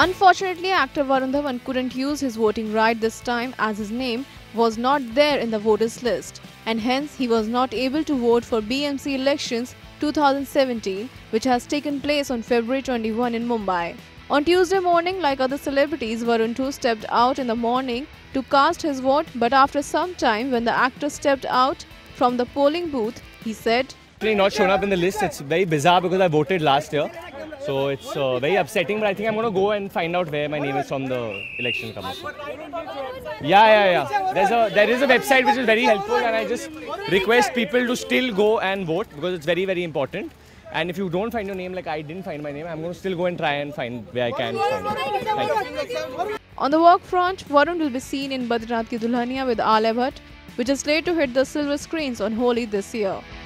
Unfortunately, actor Varun Dhawan couldn't use his voting right this time as his name was not there in the voters list, and hence he was not able to vote for BMC elections 2017, which has taken place on February 21 in Mumbai. On Tuesday morning, like other celebrities, Varun too stepped out in the morning to cast his vote, but after some time when the actor stepped out from the polling booth, he said, Not shown up in the list. It's very bizarre because I voted last year. So it's very upsetting, but I think I'm going to go and find out where my name is from the election commission. Yeah. There is a website which is very helpful, and I just request people to still go and vote because it's very, very important. And if you don't find your name, like I didn't find my name, I'm going to still go and try and find where I can find it. Thank you. On the work front, Varun will be seen in Badrinath Ki Dulhania with Alia Bhatt, which is slated to hit the silver screens on Holi this year.